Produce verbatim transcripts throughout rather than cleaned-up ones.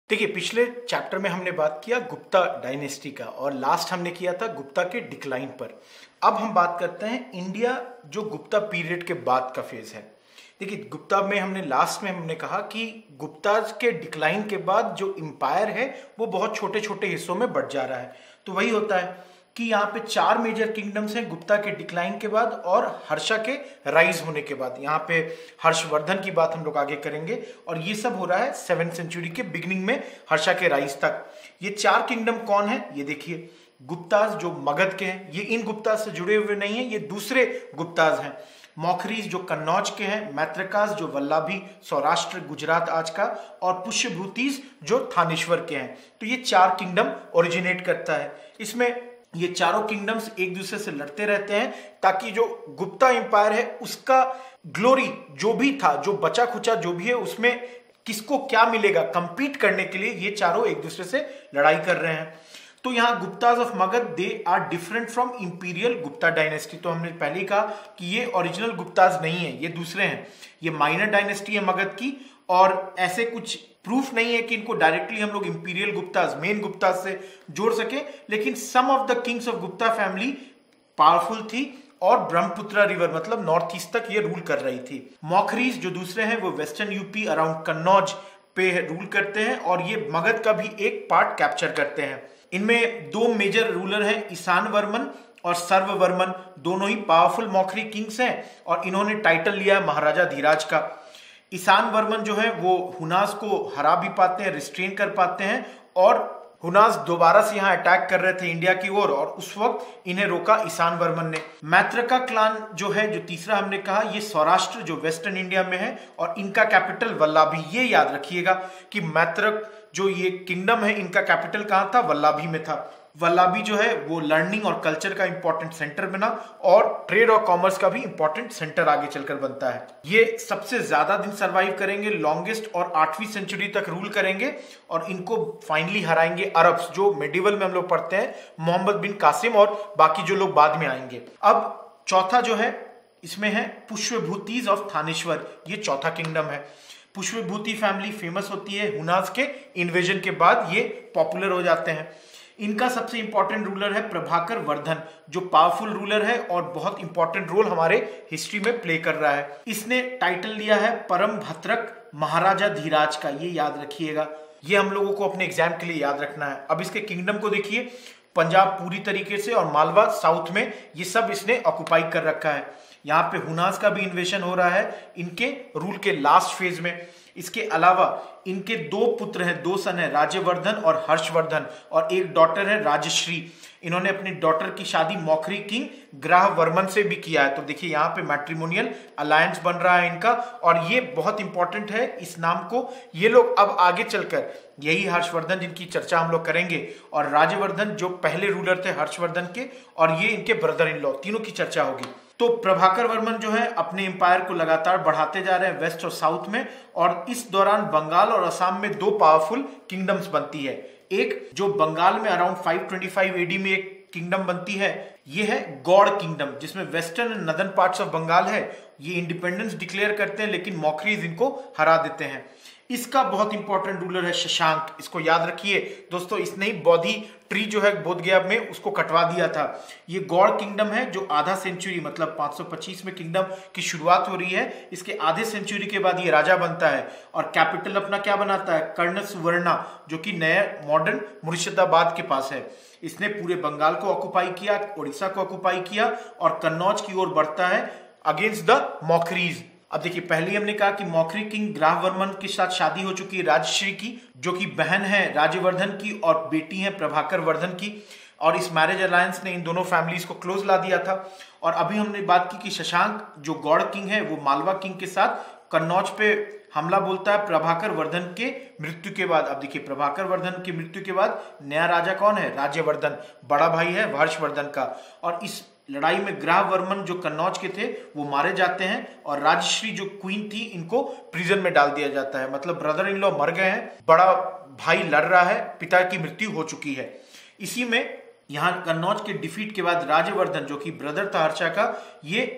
देखिए, पिछले चैप्टर में हमने बात किया गुप्ता डायनेस्टी का और लास्ट हमने किया था गुप्ता के डिक्लाइन पर। अब हम बात करते हैं इंडिया जो गुप्ता पीरियड के बाद का फेज है। देखिए, गुप्ता में हमने लास्ट में हमने कहा कि गुप्ता के डिक्लाइन के बाद जो एम्पायर है वो बहुत छोटे छोटे हिस्सों में बढ़ जा रहा है। तो वही होता है कि यहाँ पे चार मेजर किंगडम्स हैं गुप्ता के डिक्लाइन के बाद और हर्षा के राइज होने के बाद। यहाँ पे हर्षवर्धन की बात हम लोग आगे करेंगे और ये सब हो रहा है सेवेंथ सेंचुरी के बिगिनिंग में हर्षा के राइज तक। ये चार किंगडम कौन है? ये देखिए, गुप्ताज जो मगध के हैं, ये इन गुप्ताज से जुड़े हुए नहीं है, ये दूसरे गुप्ताज हैं। मौखरीज जो कन्नौज के हैं, मैत्रकाज जो वल्लभी सौराष्ट्र गुजरात आज का, और पुष्यभूतिज जो थानेश्वर के हैं। तो ये चार किंगडम ओरिजिनेट करता है। इसमें ये चारों किंगडम्स एक दूसरे से लड़ते रहते हैं ताकि जो गुप्ता एम्पायर है उसका ग्लोरी जो भी था, जो बचा खुचा जो भी है, उसमें किसको क्या मिलेगा, कंपीट करने के लिए ये चारों एक दूसरे से लड़ाई कर रहे हैं। तो यहाँ Guptas of Magadh they are different from imperial Gupta dynasty. तो हमने पहले ही कहा कि ये ओरिजिनल गुप्ताज नहीं है, ये दूसरे हैं। ये माइनर डायनेस्टी है मगध की और ऐसे कुछ प्रूफ नहीं है कि इनको डायरेक्टली हम लोग इंपीरियल गुप्ताज, मेन गुप्ताज से जोड़ सके। लेकिन some of the kings of Gupta family powerful थी और ब्रह्मपुत्र रिवर मतलब नॉर्थ ईस्ट तक ये रूल कर रही थी। मौखरीज जो दूसरे हैं वो वेस्टर्न यूपी अराउंड कन्नौज पे रूल करते हैं और ये मगध का भी एक पार्ट कैप्चर करते हैं। इनमें दो मेजर रूलर हैं, ईशान वर्मन और सर्ववर्मन, दोनों ही पावरफुल मौखरी किंग्स हैं और इन्होंने टाइटल लिया है महाराजा धीराज का। ईशान वर्मन जो है वो हुनास को हरा भी पाते हैं, रिस्ट्रेन कर पाते हैं और हुनास दोबारा से यहाँ अटैक कर रहे थे इंडिया की ओर और उस वक्त इन्हें रोका ईशान वर्मन ने। मैत्रका क्लान जो है, जो तीसरा हमने कहा, ये सौराष्ट्र जो वेस्टर्न इंडिया में है और इनका कैपिटल वल्लभी। ये याद रखिएगा कि मैत्रक जो ये किंगडम है इनका कैपिटल कहाँ था? वल्लभी में था। वल्लभी जो है वो लर्निंग और कल्चर का इंपॉर्टेंट सेंटर बना और ट्रेड और कॉमर्स का भी इंपॉर्टेंट सेंटर आगे चलकर बनता है। ये सबसे ज्यादा दिन सरवाइव करेंगे, लॉन्गेस्ट, और आठवीं सेंचुरी तक रूल करेंगे और इनको फाइनली हराएंगे अरब्स, जो मेडिवल में हम लोग पढ़ते हैं, मोहम्मद बिन कासिम और बाकी जो लोग बाद में आएंगे। अब चौथा जो है इसमें है पुष्यभूतिज ऑफ थानेश्वर। ये चौथा किंगडम है। पुष्यभूति फैमिली फेमस होती है हुनास के इन्वेजन के बाद, ये पॉपुलर हो जाते हैं। इनका सबसे इंपॉर्टेंट रूलर है प्रभाकर वर्धन, जो पावरफुल रूलर है और बहुत इंपॉर्टेंट रोल हमारे हिस्ट्री में प्ले कर रहा है। इसने टाइटल लिया है परम भद्रक महाराजा धीराज का, ये याद रखिएगा। ये हम लोगों को अपने एग्जाम के लिए याद रखना है। अब इसके किंगडम को देखिए, पंजाब पूरी तरीके से और मालवा साउथ में, ये सब इसने ऑक्युपाई कर रखा है। यहाँ पे हुनास का भी इन्वेशन हो रहा है इनके रूल के लास्ट फेज में। इसके अलावा इनके दो पुत्र हैं, दो सन है, राज्यवर्धन और हर्षवर्धन, और एक डॉटर है राजश्री। इन्होंने अपनी डॉटर की शादी मौखरी किंग ग्राह वर्मन से भी किया है। तो देखिए यहाँ पे मैट्रिमोनियल अलायंस बन रहा है इनका और ये बहुत इंपॉर्टेंट है इस नाम को। ये लोग अब आगे चलकर, यही हर्षवर्धन जिनकी चर्चा हम लोग करेंगे और राज्यवर्धन जो पहले रूलर थे हर्षवर्धन के, और ये इनके ब्रदर इन लॉ, तीनों की चर्चा होगी। तो प्रभाकर वर्मन जो है अपने एम्पायर को लगातार बढ़ाते जा रहे हैं वेस्ट और साउथ में, और इस दौरान बंगाल और असम में दो पावरफुल किंगडम्स बनती है। एक जो बंगाल में around five twenty five AD में एक किंगडम बनती है, ये है गौड़ किंगडम, जिसमें western and northern parts of Bengal है। ये इंडिपेंडेंस डिक्लेयर करते हैं लेकिन मौखरीज इनको हरा देते हैं। इसका बहुत इंपॉर्टेंट रूलर है शशांक, इसको याद रखिए दोस्तों। इसने ही बोधि ट्री जो है बोध गया में उसको कटवा दिया था। ये गौड़ किंगडम है जो आधा सेंचुरी मतलब पाँच सौ पच्चीस में किंगडम की शुरुआत हो रही है। इसके आधे सेंचुरी के बाद ये राजा बनता है और कैपिटल अपना क्या बनाता है? कर्ण सुवर्णा, जो कि नए मॉडर्न मुर्शिदाबाद के पास है। इसने पूरे बंगाल को ऑक्युपाई किया, उड़ीसा को ऑक्युपाई किया और कन्नौज की ओर बढ़ता है अगेंस्ट द मौखरीज। अब देखिए, पहले हमने कहा कि मौखरी किंग ग्राहवर्मन के साथ शादी हो चुकी है राजश्री की, जो कि बहन है राज्यवर्धन की और बेटी है प्रभाकर वर्धन की, और इस मैरिज अलायंस ने इन दोनों फैमिलीज को क्लोज ला दिया था। और अभी हमने बात की कि शशांक जो गौड़ किंग है वो मालवा किंग के साथ कन्नौज पे हमला बोलता है प्रभाकर वर्धन के मृत्यु के बाद। अब देखिए, प्रभाकर वर्धन की मृत्यु के बाद नया राजा कौन है? राज्यवर्धन, बड़ा भाई है हर्षवर्धन का। और इस लड़ाई में ग्राह वर्मन जो कन्नौज के थे वो मारे जाते हैं और राजश्री जो क्वीन थी इनको प्रिजन में डाल दिया जाता है। मतलब ब्रदर इन लॉ मर गए हैं, बड़ा भाई लड़ रहा है, पिता की मृत्यु हो चुकी है। इसी में यहाँ कन्नौज के डिफीट के बाद राज्यवर्धन जो कि ब्रदर था हर्षा का, ये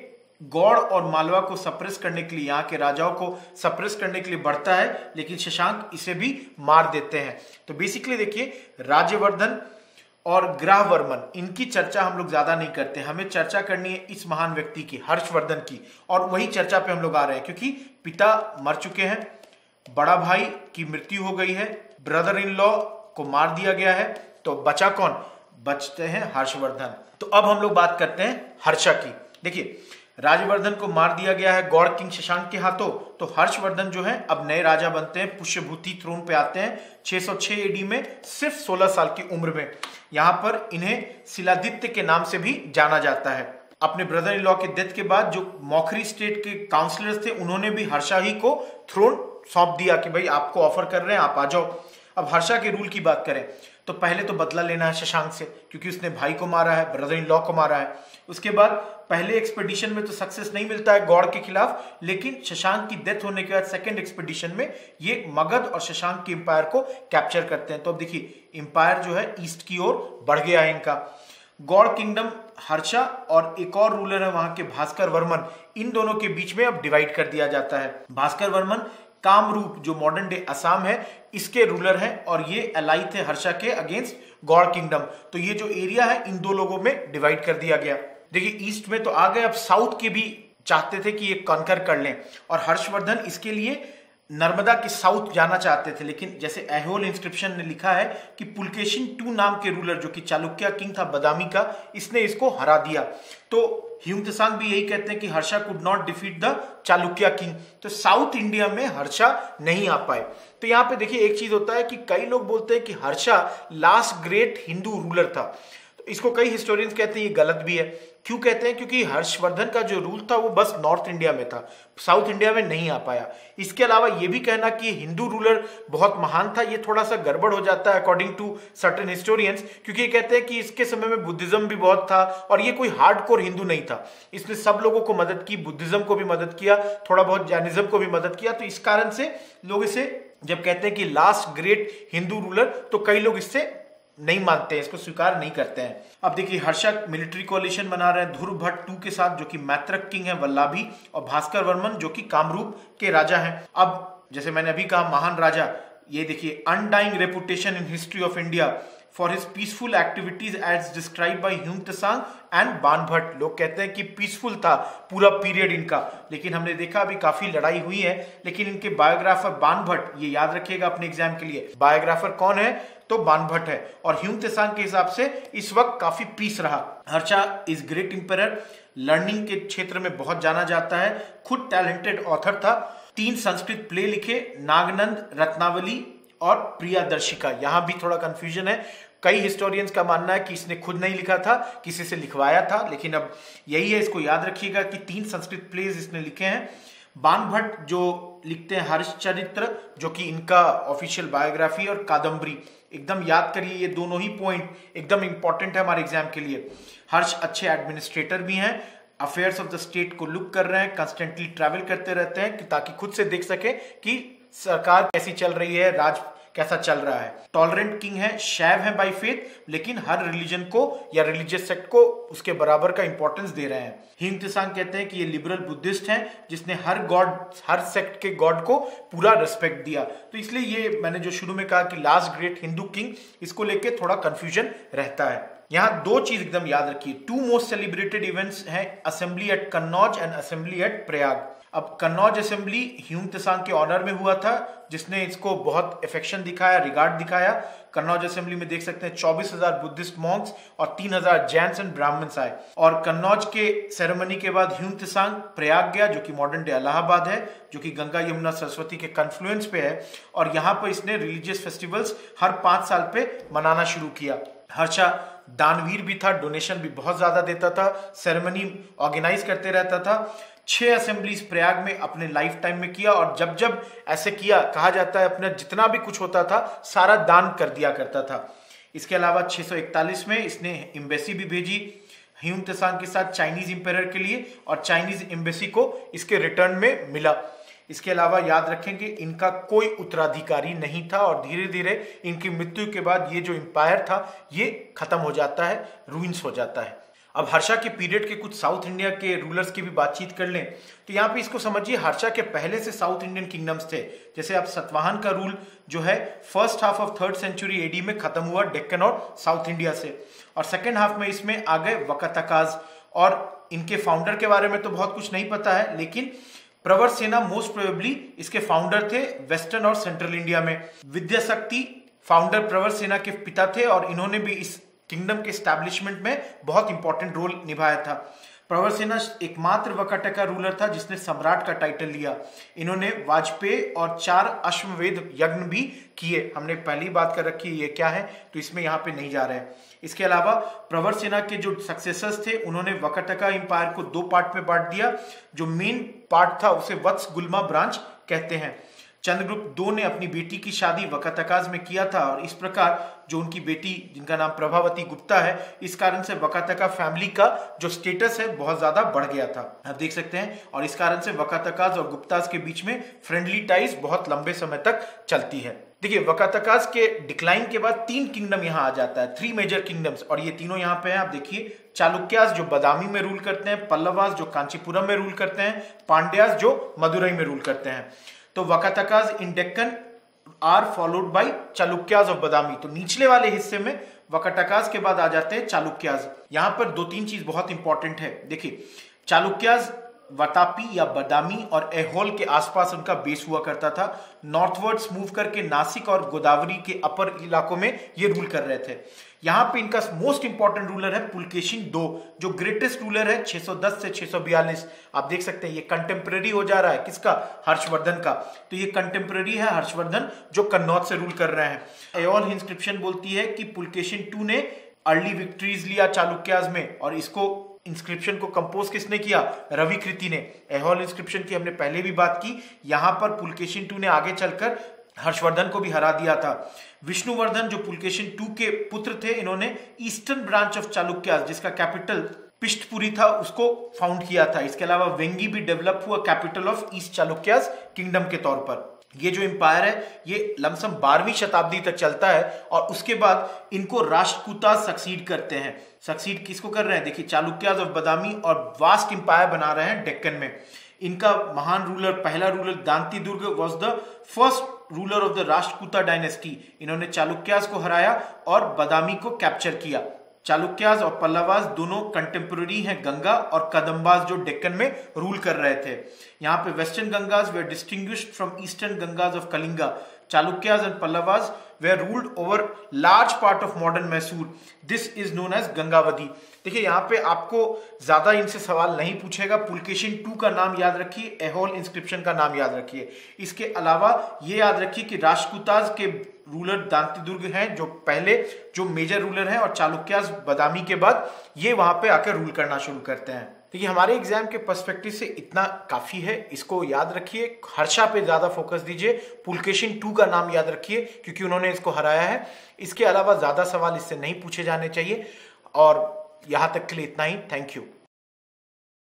गौड़ और मालवा को सप्रेस करने के लिए, यहाँ के राजाओं को सप्रेस करने के लिए बढ़ता है, लेकिन शशांक इसे भी मार देते हैं। तो बेसिकली देखिए, राज्यवर्धन और ग्रहवर्मन, इनकी चर्चा हम लोग ज्यादा नहीं करते, हमें चर्चा करनी है इस महान व्यक्ति की, हर्षवर्धन की, और वही चर्चा पे हम लोग आ रहे हैं क्योंकि पिता मर चुके हैं, बड़ा भाई की मृत्यु हो गई है, ब्रदर इन लॉ को मार दिया गया है, तो बचा कौन? बचते हैं हर्षवर्धन। तो अब हम लोग बात करते हैं हर्षा की। देखिए, राजवर्धन को मार दिया गया है गौड़ किंग शशांक के हाथों, तो हर्षवर्धन जो है अब नए राजा बनते हैं, पुष्यभूति थ्रोन पे आते हैं छह सौ छह एडी में, सिर्फ सोलह साल की उम्र में। यहाँ पर इन्हें शिलादित्य के नाम से भी जाना जाता है। अपने ब्रदर इन लॉ के डेथ के बाद जो मौखरी स्टेट के काउंसलर्स थे, उन्होंने भी हर्षा ही को थ्रोन सौंप दिया कि भाई आपको ऑफर कर रहे हैं, आप आ जाओ। अब हर्षा के रूल की बात करें तो पहले तो बदला लेना है शशांक से, क्योंकि उसने भाई को मारा है, ब्रदर इन लॉ को मारा है। उसके बाद पहले एक्सपेडिशन में तो सक्सेस नहीं मिलता है गौड़ के खिलाफ, लेकिन शशांक की डेथ होने के बाद सेकंड एक्सपेडिशन में ये मगध और शशांक के एम्पायर को कैप्चर करते हैं। तो अब देखिए, एम्पायर जो है ईस्ट की ओर बढ़ गया है इनका। गौड़ किंगडम हर्षा और एक और रूलर है वहां के भास्कर वर्मन, इन दोनों के बीच में अब डिवाइड कर दिया जाता है। भास्कर वर्मन कामरूप, जो मॉडर्न डे असम है, इसके रूलर हैं और ये अलाई थे हर्षा के अगेंस्ट गौड़ किंगडम। तो ये जो एरिया है इन दो लोगों में डिवाइड कर दिया गया। देखिए, ईस्ट में तो आ गए, अब साउथ के भी चाहते थे कि ये कॉन्कर कर लें, और हर्षवर्धन इसके लिए नर्मदा के साउथ जाना चाहते थे, लेकिन जैसे ऐहोल इंस्क्रिप्शन ने लिखा है कि पुलकेशिन टू नाम के रूलर, जो कि चालुक्य किंग था बदामी का, इसने इसको हरा दिया। तो ह्यूम त्सांग भी यही कहते हैं कि Harsha could not defeat the Chalukya king, तो साउथ इंडिया में हर्षा नहीं आ पाए। तो यहाँ पे देखिए, एक चीज होता है कि कई लोग बोलते हैं कि Harsha last great Hindu ruler था, तो इसको कई हिस्टोरियंस कहते हैं ये गलत भी है। क्यों कहते हैं? क्योंकि हर्षवर्धन का जो रूल था वो बस नॉर्थ इंडिया में था, साउथ इंडिया में नहीं आ पाया। इसके अलावा ये भी कहना कि हिंदू रूलर बहुत महान था, ये थोड़ा सा गड़बड़ हो जाता है अकॉर्डिंग टू सर्टेन हिस्टोरियंस, क्योंकि ये कहते हैं कि इसके समय में बुद्धिज्म भी बहुत था और ये कोई हार्डकोर हिंदू नहीं था, इसने सब लोगों को मदद की, बुद्धिज्म को भी मदद किया, थोड़ा बहुत जैनिज्म को भी मदद किया। तो इस कारण से लोग इसे जब कहते हैं कि लास्ट ग्रेट हिंदू रूलर, तो कई लोग इससे नहीं मानते हैं, इसको स्वीकार नहीं करते हैं। अब देखिए, हर्षा मिलिट्री कोalition बना रहे हैं ध्रुव भट्ट टू के साथ, जो कि मैत्रक किंग है वल्लाभी, और भास्कर वर्मन जो कि कामरूप के राजा हैं। अब जैसे मैंने अभी कहा, महान राजा, ये देखिए, undying reputation in history of India for his peaceful activities as describe by Hiuen Tsang and Banabhatta. लोग कहते हैं कि पीसफुल था पूरा पीरियड इनका, लेकिन हमने देखा अभी काफी लड़ाई हुई है। लेकिन इनके बायोग्राफर बानभट्ट, ये याद रखिएगा अपने एग्जाम के लिए, बायोग्राफर कौन है? तो बानभट्ट है। और ह्यूम त्सांग के हिसाब से इस वक्त काफी पीस रहा। Harsha is great emperor, learning के क्षेत्र में बहुत जाना जाता है, खुद टैलेंटेड ऑथर था, तीन संस्कृत प्ले लिखे, नागनंद, रत्नावली और प्रियादर्शिका। यहां भी थोड़ा कंफ्यूजन है, कई हिस्टोरियंस का मानना है कि इसने खुद नहीं लिखा था, किसी से लिखवाया था, लेकिन अब यही है, इसको याद रखिएगा कि तीन संस्कृत प्लेज इसने लिखे हैं। बानभट्ट जो लिखते हैं हर्षचरित्र, जो कि इनका ऑफिशियल बायोग्राफी, और कादम्बरी, एकदम याद करिए, ये दोनों ही पॉइंट एकदम इंपॉर्टेंट है हमारे एग्जाम के लिए। हर्ष अच्छे एडमिनिस्ट्रेटर भी हैं, अफेयर्स ऑफ द स्टेट को लुक कर रहे हैं, कंस्टेंटली ट्रैवल करते रहते हैं कि ताकि खुद से देख सके कि सरकार कैसी चल रही है, राज कैसा चल रहा है। टॉलरेंट किंग है, शैव है बाय फेथ, लेकिन हर रिलीजन को या रिलीजियस सेक्ट को उसके बराबर का इंपॉर्टेंस दे रहे हैं। ह्यूम त्सांग कहते हैं कि ये लिबरल बुद्धिस्ट हैं, जिसने हर गॉड, हर सेक्ट के गॉड को पूरा रिस्पेक्ट दिया। तो इसलिए ये मैंने जो शुरू में कहा कि लास्ट ग्रेट हिंदू किंग, इसको लेके थोड़ा कंफ्यूजन रहता है। यहाँ दो चीज एकदम याद रखिए, टू मोस्ट सेलिब्रेटेड इवेंट्स हैं assembly at Kannauj and assembly at Prayag. अब कन्नौज असेंबली ह्यूम त्सांग के ऑनर में हुआ था, जिसने इसको बहुत अफेक्शन दिखाया, रिगार्ड दिखाया। कन्नौज असेंबली में देख सकते हैं चौबीस हजार बुद्धिस्ट मॉन्क्स और तीन हजार जैन्स एंड ब्राह्मण्स आए। और कन्नौज के सेरेमनी के बाद ह्यूम त्सांग प्रयाग गया, जो कि मॉडर्न डे इलाहाबाद है, जो कि गंगा यमुना सरस्वती के कन्फ्लुएंस पे है, और यहाँ पर इसने रिलीजियस फेस्टिवल्स हर पांच साल पे मनाना शुरू किया। हर्षा दानवीर भी था, डोनेशन भी बहुत ज्यादा देता था, सेरेमनी ऑर्गेनाइज करते रहता था। छह असेंबलीज प्रयाग में अपने लाइफ टाइम में किया, और जब जब ऐसे किया, कहा जाता है अपना जितना भी कुछ होता था सारा दान कर दिया करता था। इसके अलावा छह सौ इकतालीस में इसने एम्बेसी भी भेजी ह्यूम त्सांग के साथ चाइनीज इंपेरर के लिए, और चाइनीज एम्बेसी को इसके रिटर्न में मिला। इसके अलावा याद रखेंगे, इनका कोई उत्तराधिकारी नहीं था, और धीरे धीरे इनकी मृत्यु के बाद ये जो एम्पायर था ये खत्म हो जाता है, रूइंस हो जाता है। अब हर्षा के पीरियड के कुछ साउथ इंडिया के रूलर्स की भी बातचीत कर लें तो यहाँ पे इसको समझिए, हर्षा के पहले से साउथ इंडियन किंगडम्स थे। जैसे आप सतवाहन का रूल जो है first half of third century AD में खत्म हुआ डेक्कन और साउथ इंडिया से, और सेकेंड हाफ में इसमें आ गए वकाटकाज। और इनके फाउंडर के बारे में तो बहुत कुछ नहीं पता है, लेकिन प्रवर सेना मोस्ट प्रोबेबली इसके फाउंडर थे वेस्टर्न और सेंट्रल इंडिया में। विद्याशक्ति फाउंडर प्रवर सेना के पिता थे और इन्होंने भी इस किंगडम के एस्टैब्लिशमेंट में बहुत इंपॉर्टेंट रोल निभाया था। प्रवर सेना एकमात्र वकाटका रूलर था जिसने सम्राट का टाइटल लिया। इन्होंने वाजपेयी और चार अश्वमेध यज्ञ भी किए। हमने पहली बात कर रखी है ये क्या है, तो इसमें यहाँ पे नहीं जा रहे हैं। इसके अलावा प्रवर सेना के जो सक्सेसर्स थे उन्होंने वकाटका एम्पायर को दो पार्ट में बांट दिया। जो मेन पार्ट था उसे वत्स गुल्मा ब्रांच कहते हैं। चंद्रगुप्त दो ने अपनी बेटी की शादी वकाटकाज में किया था और इस प्रकार जो उनकी बेटी जिनका नाम प्रभावती गुप्ता है, इस कारण से वकाटका फैमिली का जो स्टेटस है बहुत ज्यादा बढ़ गया था, आप देख सकते हैं। और इस कारण से वकाटकाज और गुप्ताज के बीच में फ्रेंडली टाइज बहुत लंबे समय तक चलती है। देखिए, वकाटकाज के डिक्लाइन के बाद तीन किंगडम यहाँ आ जाता है, थ्री मेजर किंगडम्स, और ये तीनों यहाँ पे हैं। आप देखिए, चालुक्याज जो बादामी में रूल करते हैं, पल्लवाज जो कांचीपुरम में रूल करते हैं, पांड्याज जो मदुरई में रूल करते हैं। तो Vakatakas in Deccan are followed by Chalukyas of Badami. तो निचले वाले हिस्से में वकाटकाज के बाद आ जाते हैं चालुक्याज। यहां पर दो तीन चीज बहुत इंपॉर्टेंट है। देखिए, चालुक्याज वातापी या बादामी और ऐहोल के आसपास उनका बेस हुआ करता था। नॉर्थवर्ड्स मूव करके नासिक और गोदावरी के अपर इलाकों में ये रूल कर रहे थे। यहाँ पे इनका मोस्ट इंपॉर्टेंट रूलर है पुलकेशिन दो, जो ग्रेटेस्ट रूलर है छह सौ दस से छह सौ बयालीस। आप देख सकते हैं ये कंटेम्प्रेरी हो जा रहा है किसका, हर्षवर्धन का। तो ये कंटेम्प्रेरी है हर्षवर्धन जो कन्नौज से रूल कर रहे हैं। ऐहोल इंस्क्रिप्शन बोलती है कि पुलकेशिन टू ने अर्ली विक्ट्रीज लिया चालुक्याज में, और इसको इंस्क्रिप्शन को कंपोज किसने किया, रवि कृति ने। ऐहोल इंस्क्रिप्शन की हमने पहले भी बात की। यहां पर पुलकेशिन टू ने आगे चलकर हर्षवर्धन को भी हरा दिया था। विष्णुवर्धन जो पुलकेशिन टू के पुत्र थे, इन्होंने ईस्टर्न ब्रांच ऑफ चालुक्याज जिसका कैपिटल पिष्टपुरी था उसको फाउंड किया था। इसके अलावा वेंगी भी डेवलप हुआ capital of east Chalukyas kingdom के तौर पर। ये जो एम्पायर है ये लमसम बारहवीं शताब्दी तक चलता है और उसके बाद इनको राष्ट्रकूटाज सक्सीड करते हैं। सक्सीड किसको कर रहे हैं, देखिए, चालुक्याज ऑफ बादामी और वास्ट एम्पायर बना रहे हैं डेक्कन में। इनका महान रूलर, पहला ruler Dantidurga was the first ruler of the Rashtrakuta dynasty. इन्होंने चालुक्याज को हराया और बादामी को कैप्चर किया। चालुक्याज और पल्लवाज दोनों कंटेम्प्रेरी हैं गंगा और कदम्बाज जो डेक्कन में रूल कर रहे थे। यहाँ पे western Gangas were distinguished from eastern Gangas of Kalinga. Chalukyas and Pallavas were ruled over large part of modern Mysore. This is known as Gangavadi. देखिए, यहाँ पे आपको ज्यादा इनसे सवाल नहीं पूछेगा। पुलकेशिन टू का नाम याद रखिए, ऐहोल इंस्क्रिप्शन का नाम याद रखिए। इसके अलावा ये याद रखिए कि राष्ट्रकूटाज के रूलर दांती दुर्ग हैं जो पहले जो मेजर रूलर हैं, और चालुक्याज बादामी के बाद ये वहां पे आकर रूल करना शुरू करते हैं। देखिए, हमारे एग्जाम के पर्सपेक्टिव से इतना काफी है, इसको याद रखिए। हर्षा पे ज्यादा फोकस दीजिए, पुलकेशिन टू का नाम याद रखिए क्योंकि उन्होंने इसको हराया है। इसके अलावा ज्यादा सवाल इससे नहीं पूछे जाने चाहिए। और यहां तक के लिए इतना ही। Thank you.